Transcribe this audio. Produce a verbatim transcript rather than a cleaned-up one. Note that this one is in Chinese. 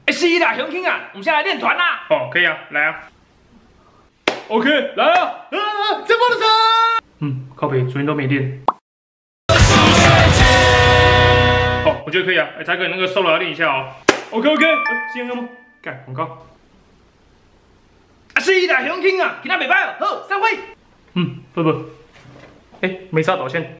哎，是啦，雄青啊，我们现在来练团啦。 哦，可以啊，来啊。 OK， 来啊！啊，前方的车。 嗯，靠北，昨天都没练。哦，我觉得可以啊。哎，才哥，那个 solo 要练一下哦。OK OK， 新歌吗？干广告。 啊，是啦，雄青啊，今仔袂歹哦，好，散会。 嗯，不不，哎，没差导线。